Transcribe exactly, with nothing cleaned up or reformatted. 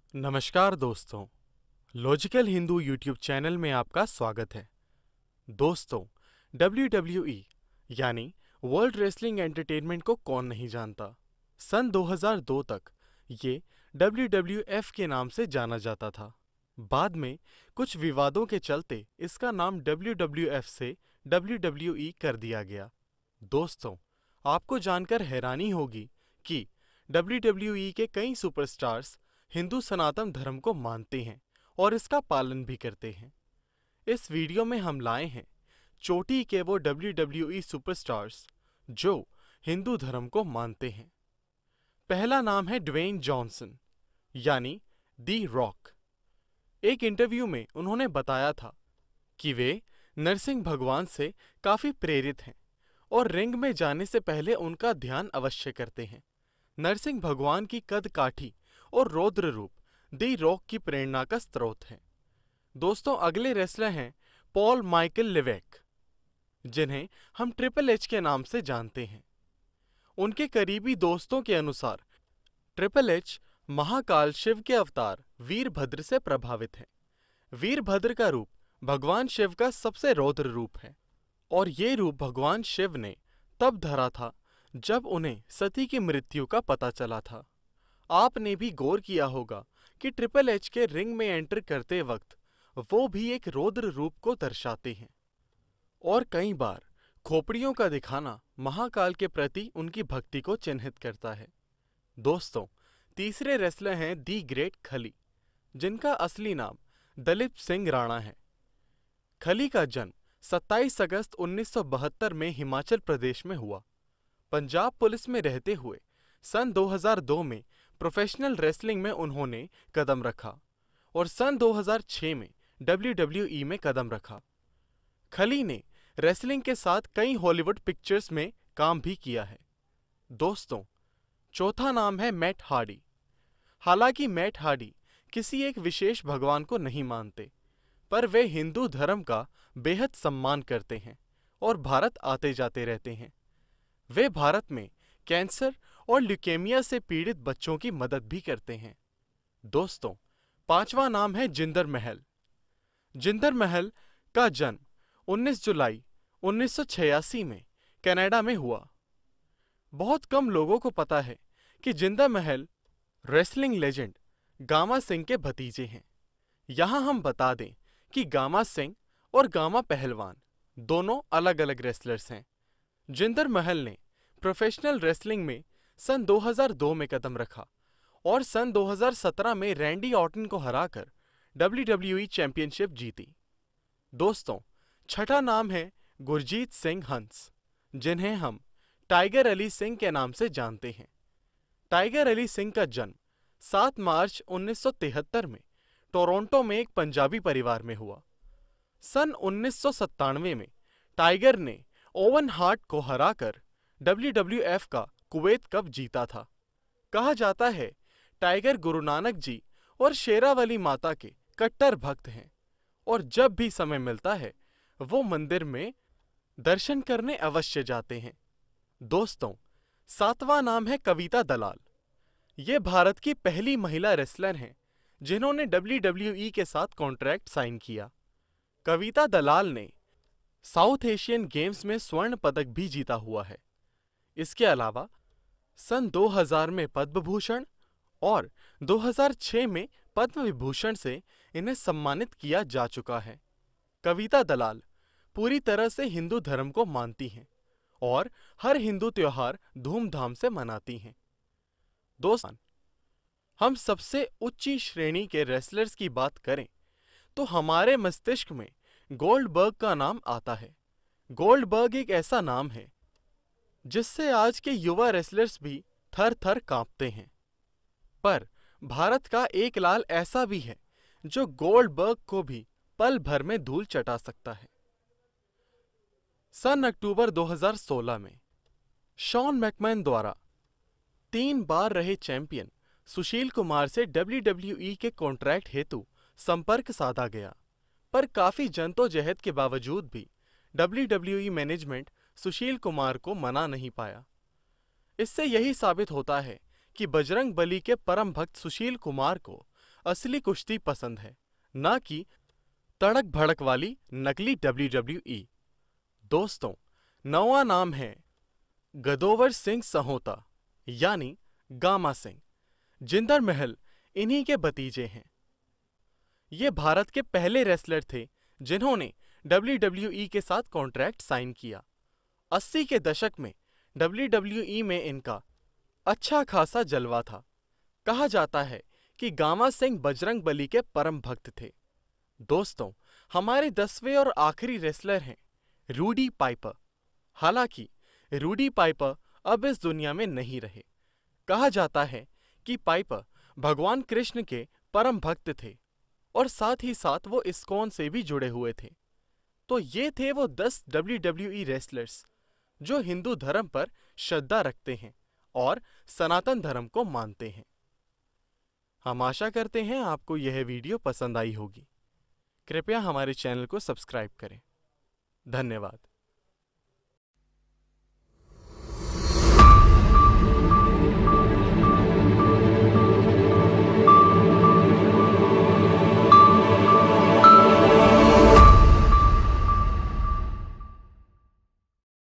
नमस्कार दोस्तों, logical Hindu YouTube channel में आपका स्वागत है। दोस्तों, डब्ल्यू डब्ल्यू ई यानी वर्ल्ड रेसलिंग एंटरटेनमेंट को कौन नहीं जानता। सन दो हज़ार दो तक ये डब्ल्यू डब्ल्यू एफ के नाम से जाना जाता था। बाद में कुछ विवादों के चलते इसका नाम डब्ल्यू डब्ल्यू एफ से डब्ल्यू डब्ल्यू ई कर दिया गया। दोस्तों, आपको जानकर हैरानी होगी कि डब्ल्यू डब्ल्यू ई के कई सुपरस्टार्स हिंदू सनातन धर्म को मानते हैं और इसका पालन भी करते हैं। इस वीडियो में हम लाए हैं चोटी के वो डब्ल्यू डब्ल्यू ई सुपरस्टार्स जो हिंदू धर्म को मानते हैं। पहला नाम है ड्वेन जॉनसन यानी दी रॉक। एक इंटरव्यू में उन्होंने बताया था कि वे नरसिंह भगवान से काफी प्रेरित हैं और रिंग में जाने से पहले उनका ध्यान अवश्य करते हैं। नरसिंह भगवान की कद काठी और रौद्र रूप दी रॉक की प्रेरणा का स्रोत है। दोस्तों, अगले रेसलर हैं पॉल माइकल लिवेक, जिन्हें हम ट्रिपल एच के नाम से जानते हैं। उनके करीबी दोस्तों के अनुसार ट्रिपल एच महाकाल शिव के अवतार वीरभद्र से प्रभावित है। वीरभद्र का रूप भगवान शिव का सबसे रौद्र रूप है और ये रूप भगवान शिव ने तब धरा था जब उन्हें सती की मृत्यु का पता चला था। आपने भी गौर किया होगा कि ट्रिपल एच के रिंग में एंटर करते वक्त वो भी एक रौद्र रूप को दर्शाते हैं और कई बार खोपड़ियों का दिखाना महाकाल के प्रति उनकी भक्ति को चिन्हित करता है। दोस्तों, तीसरे रेसलर हैं दी ग्रेट खली, जिनका असली नाम दलीप सिंह राणा है। खली का जन्म सत्ताईस अगस्त उन्नीस सौ बहत्तर में हिमाचल प्रदेश में हुआ। पंजाब पुलिस में रहते हुए सन दो हज़ार दो में प्रोफेशनल रेसलिंग में उन्होंने कदम रखा और सन दो हज़ार छह में डब्ल्यू डब्ल्यू ई में कदम रखा। खली ने रेसलिंग के साथ कई हॉलीवुड पिक्चर्स में काम भी किया है। दोस्तों, चौथा नाम है मैट हार्डी। हालांकि मैट हार्डी किसी एक विशेष भगवान को नहीं मानते, पर वे हिंदू धर्म का बेहद सम्मान करते हैं और भारत आते जाते रहते हैं। वे भारत में कैंसर और ल्यूकेमिया से पीड़ित बच्चों की मदद भी करते हैं। दोस्तों, पांचवा नाम है जिंदर महल। जिंदर महल का जन्म उन्नीस जुलाई उन्नीस सौ छियासी में कनाडा में हुआ। बहुत कम लोगों को पता है कि जिंदर महल रेसलिंग लेजेंड गामा सिंह के भतीजे हैं। यहाँ हम बता दें कि गामा सिंह और गामा पहलवान दोनों अलग अलग रेसलर्स हैं। जिंदर महल ने प्रोफेशनल रेसलिंग में सन दो हज़ार दो में कदम रखा और सन दो हज़ार सत्रह में रैंडी ऑर्टन को हराकर डब्ल्यू डब्ल्यू ई चैंपियनशिप जीती। दोस्तों, छठा नाम है गुरजीत सिंह हंस, जिन्हें हम टाइगर अली सिंह के नाम से जानते हैं। टाइगर अली सिंह का जन्म सात मार्च उन्नीस सौ तिहत्तर में टोरंटो में एक पंजाबी परिवार में हुआ। सन उन्नीस सौ सत्तानवे में टाइगर ने ओवन हार्ट को हराकर डब्ल्यू डब्ल्यू एफ का कुवैत कप जीता था। कहा जाता है टाइगर गुरु नानक जी और शेरावाली माता के कट्टर भक्त हैं और जब भी समय मिलता है वो मंदिर में दर्शन करने अवश्य जाते हैं। दोस्तों, सातवां नाम है कविता दलाल। ये भारत की पहली महिला रेसलर हैं जिन्होंने डब्ल्यू डब्ल्यू ई के साथ कॉन्ट्रैक्ट साइन किया। कविता दलाल ने साउथ एशियन गेम्स में स्वर्ण पदक भी जीता हुआ है। इसके अलावा सन दो हज़ार में पद्म भूषण और दो हज़ार छह में पद्म विभूषण से इन्हें सम्मानित किया जा चुका है। कविता दलाल पूरी तरह से हिंदू धर्म को मानती हैं और हर हिंदू त्योहार धूमधाम से मनाती हैं। दोस्तों, हम सबसे उच्ची श्रेणी के रेसलर्स की बात करें तो हमारे मस्तिष्क में गोल्डबर्ग का नाम आता है। गोल्डबर्ग एक ऐसा नाम है जिससे आज के युवा रेसलर्स भी थर थर कांपते हैं, पर भारत का एक लाल ऐसा भी है जो गोल्डबर्ग को भी पल भर में धूल चटा सकता है। सन अक्टूबर दो हज़ार सोलह में शॉन मैकमैन द्वारा तीन बार रहे चैंपियन सुशील कुमार से डब्ल्यू डब्ल्यू ई के कॉन्ट्रैक्ट हेतु संपर्क साधा गया, पर काफी जद्दोजहद के बावजूद भी W W E management Sushil Kumar को मना नहीं पाया। इससे यही साबित होता है कि बजरंग बली के परम भक्त सुशील कुमार को असली कुश्ती पसंद है, ना कि तड़क भड़क वाली नकली डब्ल्यू डब्ल्यू ई। दोस्तों, नौवां नाम है गदोवर सिंह सहोता यानी गामा सिंह। जिंदर महल इन्हीं के भतीजे हैं। ये भारत के पहले रेसलर थे जिन्होंने डब्ल्यू डब्ल्यू ई के साथ कॉन्ट्रैक्ट साइन किया। अस्सी के दशक में डब्ल्यू डब्ल्यू ई में इनका अच्छा खासा जलवा था। कहा जाता है कि गामा सिंह बजरंग बली के परम भक्त थे। दोस्तों, हमारे दसवें और आखिरी रेसलर हैं रूडी पाइपर। हालांकि रूडी पाइपर अब इस दुनिया में नहीं रहे। कहा जाता है कि पाइपर भगवान कृष्ण के परम भक्त थे और साथ ही साथ वो इस्कॉन से भी जुड़े हुए थे। तो ये थे वो दस डब्ल्यू डब्ल्यू ई रेसलर्स जो हिंदू धर्म पर श्रद्धा रखते हैं और सनातन धर्म को मानते हैं। हम आशा करते हैं आपको यह वीडियो पसंद आई होगी। कृपया हमारे चैनल को सब्सक्राइब करें। धन्यवाद।